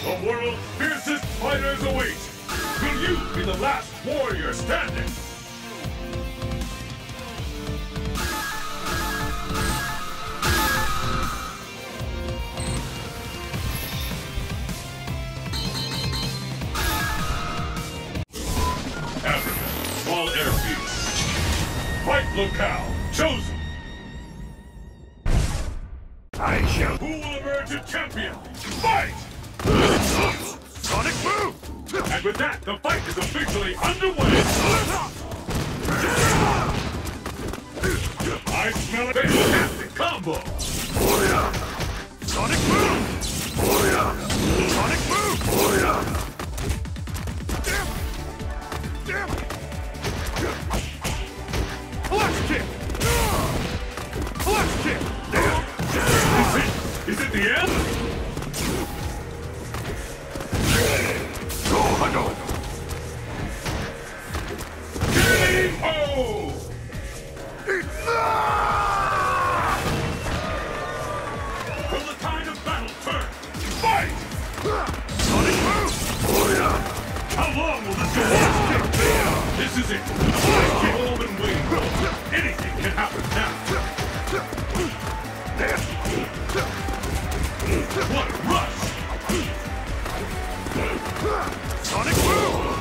The world's fiercest fighters await! Will you be the last warrior standing? Africa, small airfield. Fight locale chosen! I shall... Who will emerge a champion? Fight! Sonic Boom! And with that, the fight is officially underway! I smell a fantastic combo! Sonic Boom! Sonic Boom! Flash kick! Flash kick! Is it the end? Go, Hadouken! K.O. Will the tide of battle turn? Fight! Sonic Boom! How long will this go on? This is it. We've all been waiting for. Anything can happen now. What a rush! Sonic Boom!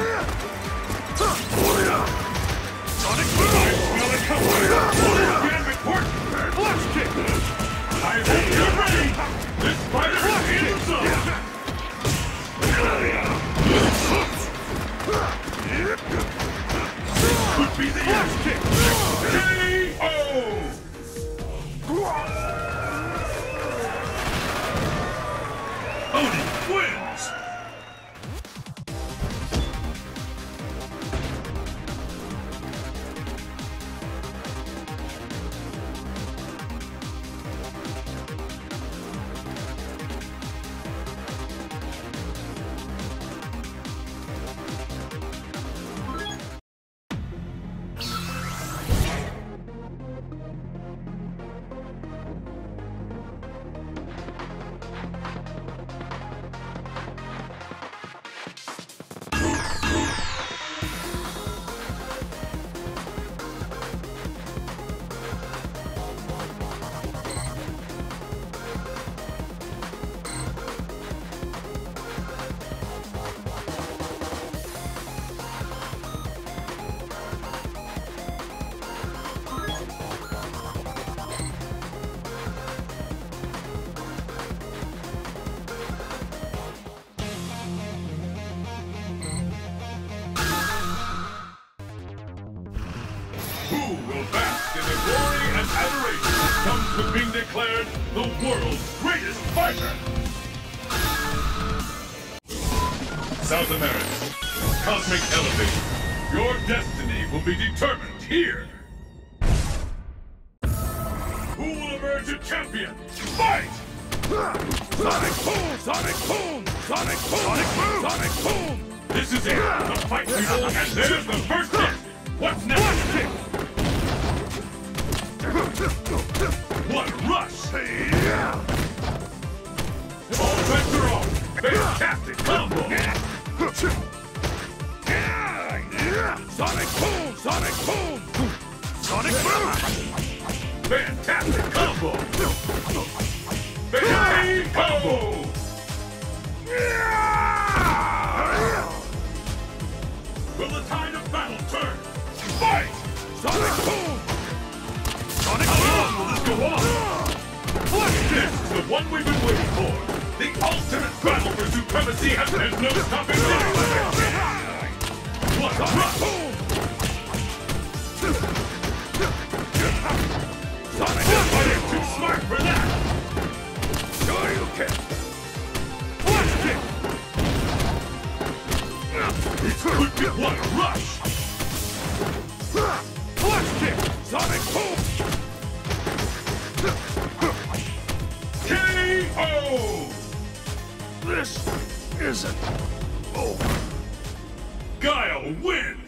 Sonic Boom! I smell it coming! Again, report! Flash kick! I hope you're ready! This fighter is in the zone! Could be the Flash kick! K.O. Oni wins! Who will bask in the glory and adoration that comes with being declared the world's greatest fighter? South America, Cosmic Elevation. Your destiny will be determined here. Who will emerge a champion? Fight! Sonic Boom! Sonic Boom! Sonic Boom! Sonic Boom! Sonic Boom! This is it. The fight people, and there's the first hit. What's next? Flash kick! What a rush! All bets are off. Fantastic combo! Sonic Boom! Sonic Boom! Sonic Boom! Fantastic combo! Fantastic combo! Will the tide of battle turn? Fight! Sonic Boom! Sonic How Boom! long will this go on? This is the one we've been waiting for! The ultimate battle for supremacy, and there's no stopping this! What a rush! Sonic I am too smart for that! Sure you can! Flash kick! It could be what a rush! Flash kick! Sonic Boom! K.O. This isn't over. Guile wins!